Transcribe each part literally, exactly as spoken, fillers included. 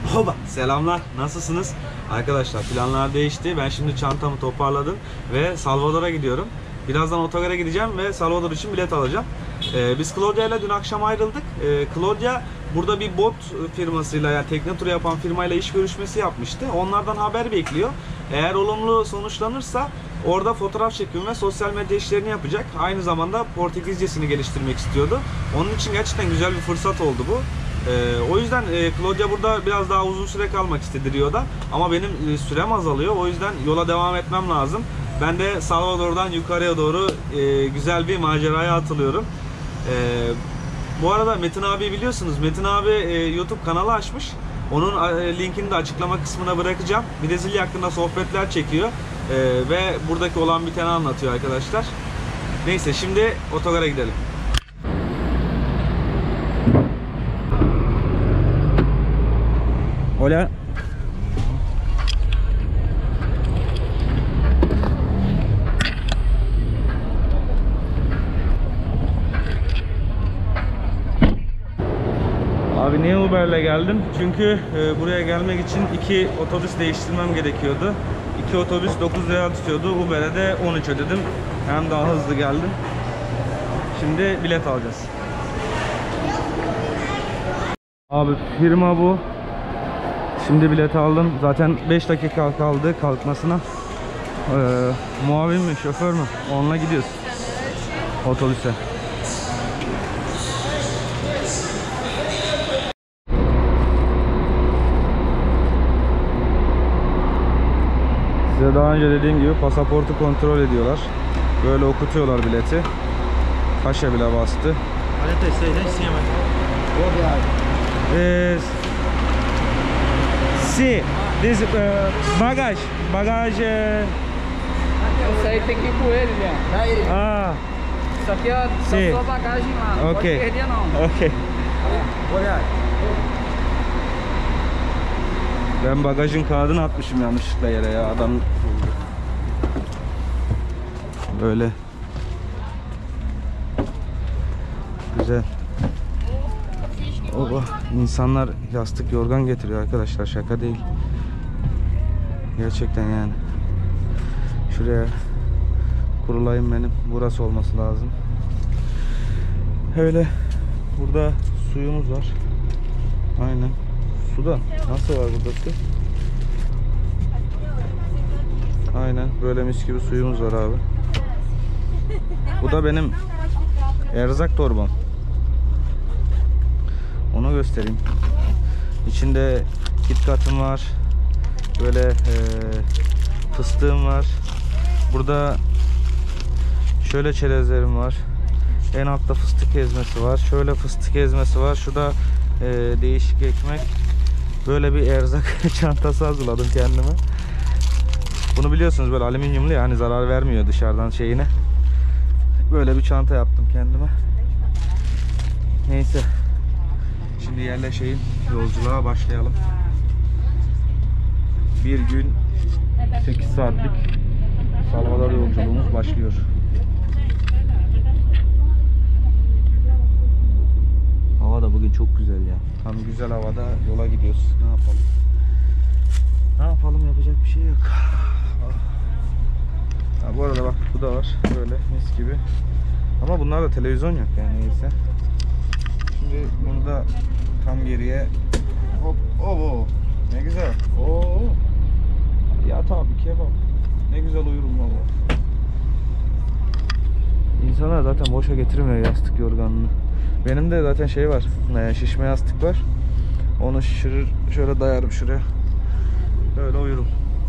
Hoba, selamlar, nasılsınız? Arkadaşlar planlar değişti. Ben şimdi çantamı toparladım ve Salvador'a gidiyorum. Birazdan otogara gideceğim ve Salvador için bilet alacağım. Ee, biz Claudia ile dün akşam ayrıldık. Ee, Claudia burada bir bot firmasıyla, yani tekne turu yapan firmayla iş görüşmesi yapmıştı. Onlardan haber bekliyor. Eğer olumlu sonuçlanırsa orada fotoğraf çekimi ve sosyal medya işlerini yapacak. Aynı zamanda Portekizcesini geliştirmek istiyordu. Onun için gerçekten güzel bir fırsat oldu bu. Ee, o yüzden e, Claudia burada biraz daha uzun süre kalmak istedi Rio'da. Ama benim e, sürem azalıyor. O yüzden yola devam etmem lazım. Ben de Salvador'dan yukarıya doğru e, güzel bir maceraya atılıyorum. E, bu arada Metin abi biliyorsunuz. Metin abi e, YouTube kanalı açmış. Onun e, linkini de açıklama kısmına bırakacağım. Brezilya hakkında sohbetler çekiyor. E, ve buradaki olan biteni anlatıyor arkadaşlar. Neyse, şimdi otogara gidelim. Hola. Abi niye Uber'le geldim? Çünkü e, buraya gelmek için iki otobüs değiştirmem gerekiyordu. İki otobüs dokuz lira tutuyordu. Uber'e de on üç ödedim. Hem daha hızlı geldim. Şimdi bilet alacağız. Abi firma bu. Şimdi bilet aldım. Zaten beş dakika kaldı kalkmasına. Ee, muavin mi, şoför mü? Onunla gidiyoruz otobüse. Size daha önce dediğim gibi pasaportu kontrol ediyorlar. Böyle okutuyorlar bileti. Kaşe bile bastı. Ee, si, this uh, bagage, bagage. Isso aí tem que ir com ele, Leandro. Ah, Isso aqui é sim. da sua bagagem lá, não Okay. pode perder não. Okay. Olha. Ben bagajın kağıdını atmışım yanlışlıkla yere ya, adam. Böyle güzel. Oba, insanlar yastık yorgan getiriyor arkadaşlar, şaka değil. Gerçekten yani. Şuraya kurulayım benim. Burası olması lazım. Öyle. Burada suyumuz var. Aynen. Suda. Nasıl var burada su? Aynen. Böyle mis gibi suyumuz var abi. Bu da benim erzak torbam. Onu göstereyim. İçinde KitKat'ım var. Böyle e, fıstığım var. Burada şöyle çerezlerim var. En altta fıstık ezmesi var. Şöyle fıstık ezmesi var. Şurada e, değişik ekmek. Böyle bir erzak çantası hazırladım kendime. Bunu biliyorsunuz, böyle alüminyumlu, yani zarar vermiyor dışarıdan şeyine. Böyle bir çanta yaptım kendime. Neyse. Şimdi yerleşeyim. Yolculuğa başlayalım. Bir gün sekiz saatlik Salvador yolculuğumuz başlıyor. Hava da bugün çok güzel ya. Tam güzel havada yola gidiyoruz. Ne yapalım? Ne yapalım? Yapacak bir şey yok. Ha, bu arada bak, bu da var. Böyle mis gibi. Ama bunlarda televizyon yok yani, neyse. Şimdi bunu da tam geriye hop hop, ne güzel. Oo. Ya tabii kebap. Ne güzel uyurum valla. İnsanlar zaten boşa getirmiyor yastık yorganını. Benim de zaten şey var, şişme yastık var. Onu şişirir, şöyle dayarım şuraya. Böyle uyurum.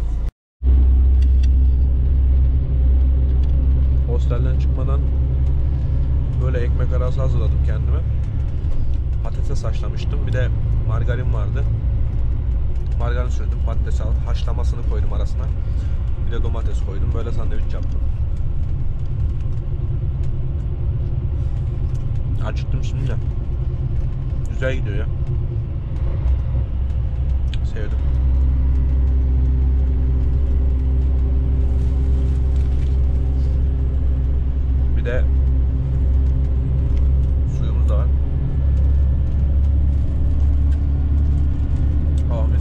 Hostelden çıkmadan böyle ekmek arası hazırladım kendime. Patates haşlamıştım. Bir de margarin vardı. Margarin sürdüm. Patates haşlamasını koydum arasına. Bir de domates koydum. Böyle sandviç yaptım. Acıktım şimdi de. Güzel gidiyor ya. Sevdim. Bir de suyumuz da var. Oh,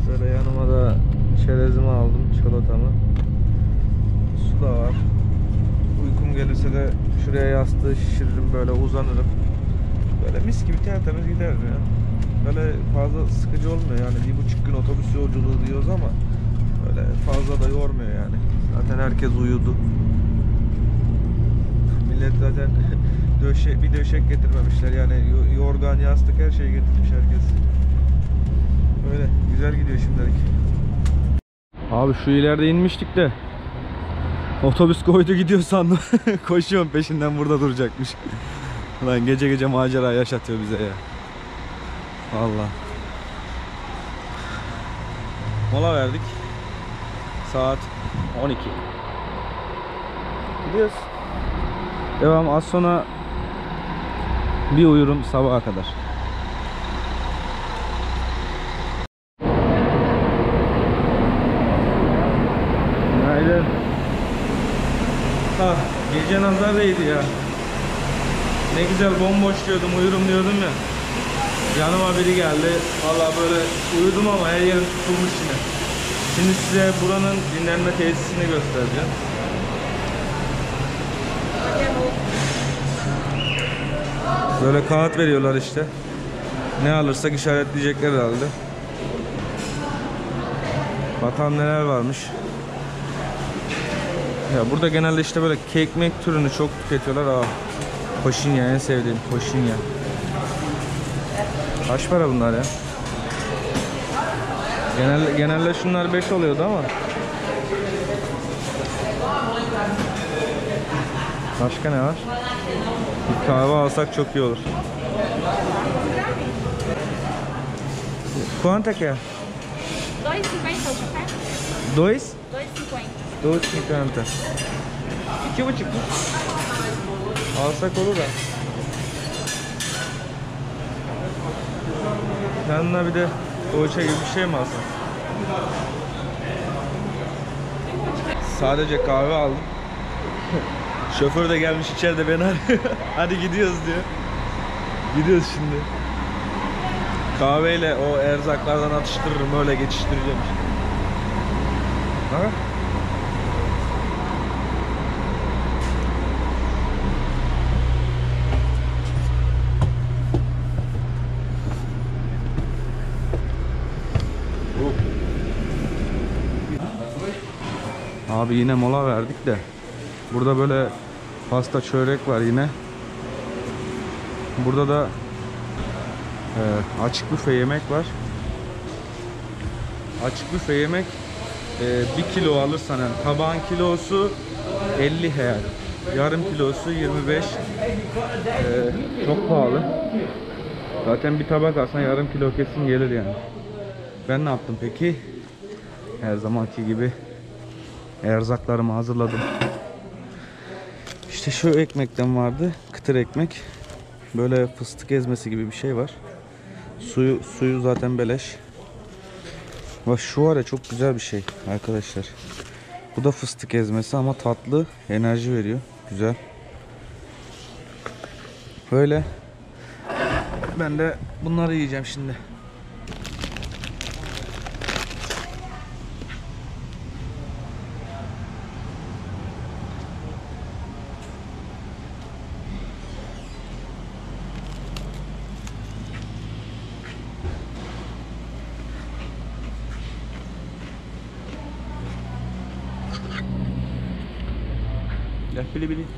Böyle yanıma da çerezimi aldım, çikolatamı. Su da var. Uykum gelirse de şuraya yastığı şişiririm, böyle uzanırım. Böyle mis gibi tertemiz giderim ya. Böyle fazla sıkıcı olmuyor yani. Bir buçuk gün otobüs yolculuğu diyoruz ama böyle fazla da yormuyor yani. Zaten herkes uyudu. Millet zaten döşe, bir döşek getirmemişler yani, yorgan, yastık, her şeyi getirmiş herkes. Öyle güzel gidiyor şimdilik. Abi şu ileride inmiştik de otobüs koydu gidiyor sandım. Koşuyorum peşinden, burada duracakmış. Lan gece gece macera yaşatıyor bize ya. Vallahi. Mola verdik. Saat on iki. Gidiyoruz. Devam, az sonra bir uyurum sabaha kadar. Günaydın. Ah, gece nazar değdi ya. Ne güzel bomboş diyordum, uyurum diyordum ya. Yanıma biri geldi. Vallahi böyle uyudum ama her yerim tutulmuş yine. Şimdi size buranın dinlenme tesisini göstereceğim. Böyle kağıt veriyorlar işte. Ne alırsak işaretleyecekler herhalde. Bakalım neler varmış. Ya burada genelde işte böyle kekmek türünü çok tüketiyorlar. Aa, koşinya en sevdiğim, koşinya. Kaç para bunlar ya? Genelde, genelde şunlar beş oluyordu ama. Başka ne var? Bir kahve alsak çok iyi olur. Quanto é que é? dois e cinquenta o café? Dois? dois e cinquenta. Dois cinquenta. İki buçuk mu? Alsak olur da. Yanına bir de poğaça gibi bir şey mi alsam? Sadece kahve aldım. Şoför de gelmiş içeride beni arıyor. Hadi gidiyoruz diyor. Gidiyoruz şimdi. Kahveyle o erzaklardan atıştırırım, öyle geçiştireceğim. Bak. Abi yine mola verdik de burada böyle pasta, çörek var yine. Burada da e, açık büfe yemek var. Açık büfe yemek e, bir kilo alırsan yani tabağın kilosu elli heyal, yarım kilosu yirmi beş. E, çok pahalı. Zaten bir tabak alsan yarım kilo kesin gelir yani. Ben ne yaptım peki? Her zamanki gibi erzaklarımı hazırladım. İşte şu ekmekten vardı. Kıtır ekmek. Böyle fıstık ezmesi gibi bir şey var. Suyu suyu zaten beleş. Bak şu var ya, çok güzel bir şey arkadaşlar. Bu da fıstık ezmesi ama tatlı, enerji veriyor. Güzel. Böyle. Ben de bunları yiyeceğim şimdi. Gel bili bili.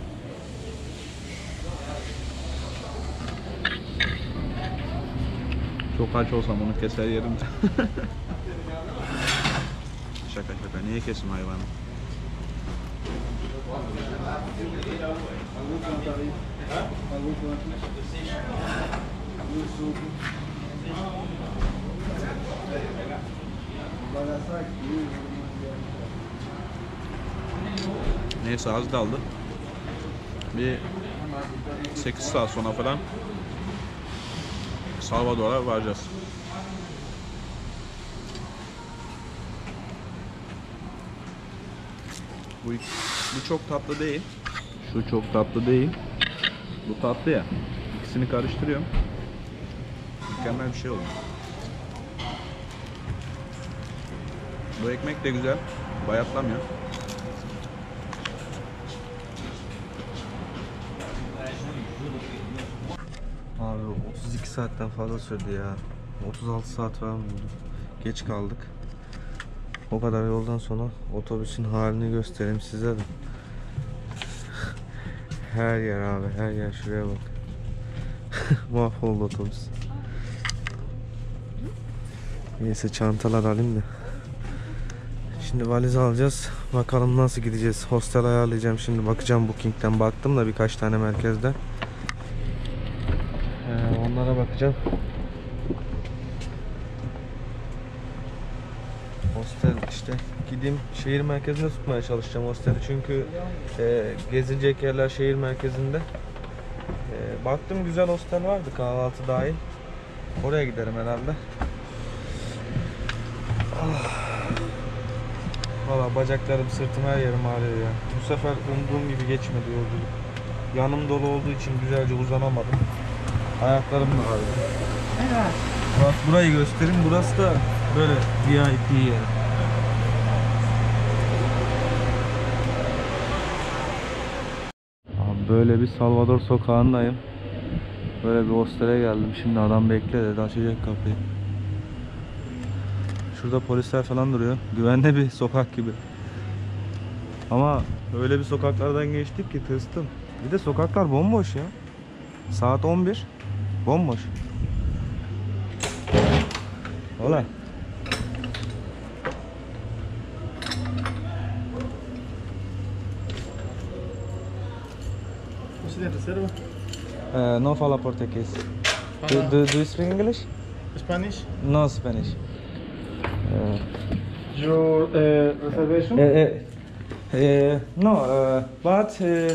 Çok aç olsam onu keser yerim. Şaka şaka, niye kesim hayvanı? Neyse, az kaldı. Bir sekiz saat sonra falan Salvador'a varacağız. Bu, bu çok tatlı değil. Şu çok tatlı değil. Bu tatlı ya. İkisini karıştırıyorum. Mükemmel bir şey oldu. Bu ekmek de güzel. Bayatlamıyor. Abi otuz iki saatten fazla sürdü ya. otuz altı saat falan oldu. Geç kaldık. O kadar yoldan sonra otobüsün halini göstereyim size de. Her yer abi, her yer, şuraya bak. Mahvoldu otobüs. Neyse çantalar alayım da. Şimdi valiz alacağız. Bakalım nasıl gideceğiz. Hostel ayarlayacağım şimdi. Bakacağım Booking'den. Baktım da birkaç tane merkezde. Ee, onlara bakacağım. Hostel işte gideyim şehir merkezinde tutmaya çalışacağım hosteli çünkü e, gezilecek yerler şehir merkezinde. E, baktım güzel hostel vardı kahvaltı dahil. Oraya giderim herhalde. Ah. Valla bacaklarım, sırtım, her yerim ağrıyor ya. Bu sefer umduğum gibi geçmedi yolculuk. Yanım dolu olduğu için güzelce uzanamadım. Ayaklarım da ağrıyor. Evet. Bak burayı göstereyim. Burası da böyle V I P yer. Abi böyle bir Salvador sokağındayım. Böyle bir hostele geldim. Şimdi adam bekle dedi, açacak kapıyı. Şurada polisler falan duruyor. Güvenli bir sokak gibi. Ama öyle bir sokaklardan geçtik ki tırstım. Bir de sokaklar bomboş ya. Saat on bir. Bomboş. Hola. ¿Usted tiene reserva? Uh, no fala português. Do, do, do you speak English? Spanish? No Spanish. Uh, Your uh, reservation? eh, eh, eh, no, uh, but uh,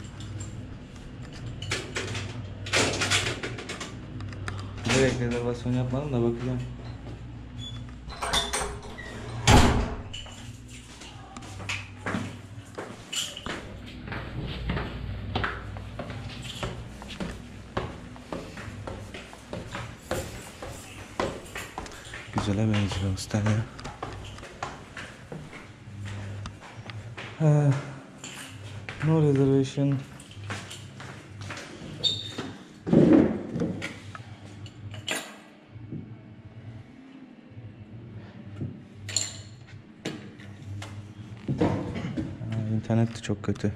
direkt rezervasyon yapmadım da bakacağım. Güzele benziyor hostel ya. Uh, no reservation. İnternet de çok kötü.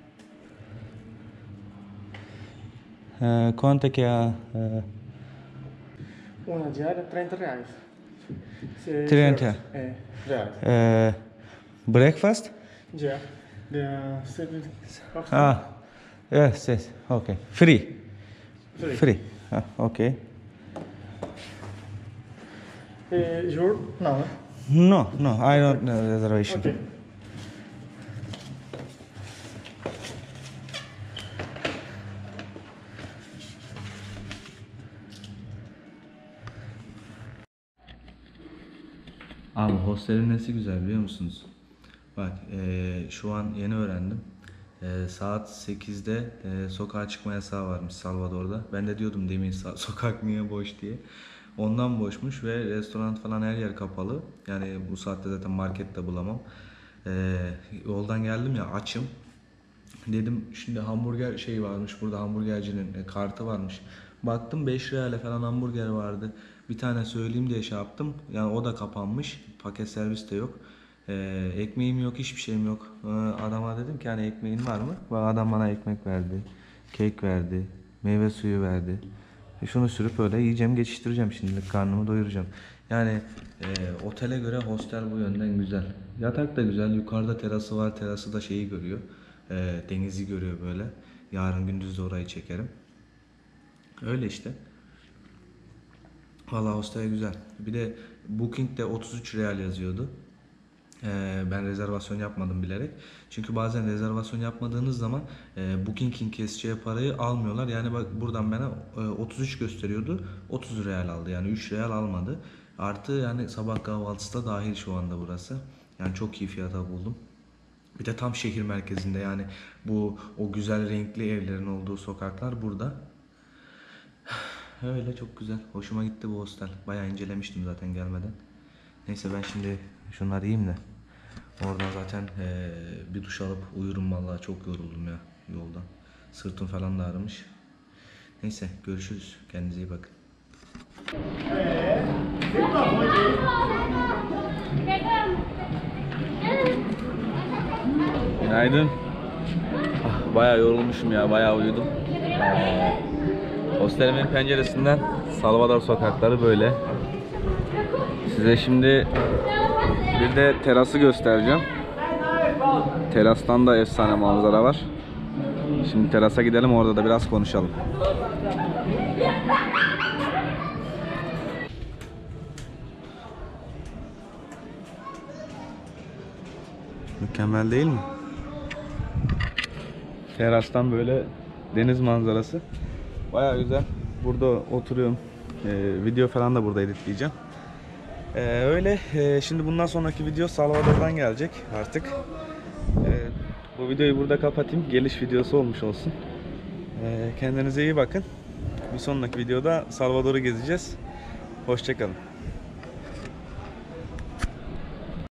Uh, quanto é que é? Uh, Una diaria, treinta reais. Se- treinta. É, reais. uh, breakfast? Já. The service. Ah, yes, yes. Okay. Free. Free. Free. Ah, okay. Eh, your? Não, né? No, no, I don't know reservation. Ok. Abi hostelin nesi güzel biliyor musunuz? Bak eee, şu an yeni öğrendim. Eee, saat sekizde eee, sokağa çıkma yasağı varmış Salvador'da. Ben de diyordum demin sa- sokak niye boş diye. Ondan boşmuş ve restoran falan her yer kapalı. Yani bu saatte zaten markette bulamam. Eee, yoldan geldim ya açım. Dedim şimdi hamburger şey varmış burada hamburgercinin e, kartı varmış. Baktım beş lirayla falan hamburger vardı. Bir tane söyleyeyim diye şey yaptım. Yani o da kapanmış. Paket servis de yok. Ee, ekmeğim yok, hiçbir şeyim yok. Ee, adama dedim ki hani ekmeğin var mı? Bak adam bana ekmek verdi. Kek verdi. Meyve suyu verdi. E şunu sürüp öyle yiyeceğim, geçiştireceğim şimdilik karnımı doyuracağım. Yani e, otele göre hostel bu yönden güzel. Yatak da güzel. Yukarıda terası var. Terası da şeyi görüyor. E, denizi görüyor böyle. Yarın gündüz de orayı çekerim. Öyle işte. Vallahi hostel güzel. Bir de Booking'de otuz üç real yazıyordu. Ee, ben rezervasyon yapmadım bilerek. Çünkü bazen rezervasyon yapmadığınız zaman e, Booking'in keseceği parayı almıyorlar. Yani bak buradan bana e, otuz üç gösteriyordu. otuz real aldı. Yani üç real almadı. Artı yani sabah kahvaltısı da dahil şu anda burası. Yani çok iyi fiyata buldum. Bir de tam şehir merkezinde yani bu o güzel renkli evlerin olduğu sokaklar burada. Öyle çok güzel. Hoşuma gitti bu hostel. Bayağı incelemiştim zaten gelmeden. Neyse ben şimdi şunları yiyeyim de. Oradan zaten eee, bir duş alıp uyurum vallahi, çok yoruldum ya yoldan. Sırtım falan da ağrımış. Neyse görüşürüz. Kendinize iyi bakın. Günaydın. Ah, bayağı yorulmuşum ya, bayağı uyudum. Ee, hostelimin penceresinden Salvador sokakları böyle. Size şimdi bir de terası göstereceğim. Terastan da efsane manzara var. Şimdi terasa gidelim, orada da biraz konuşalım. Mükemmel değil mi? Terastan böyle deniz manzarası. Bayağı güzel. Burada oturuyorum. Ee, video falan da burada editleyeceğim. Ee, öyle. Ee, şimdi bundan sonraki video Salvador'dan gelecek artık. Ee, bu videoyu burada kapatayım. Geliş videosu olmuş olsun. Ee, kendinize iyi bakın. Bir sonraki videoda Salvador'u gezeceğiz. Hoşça kalın.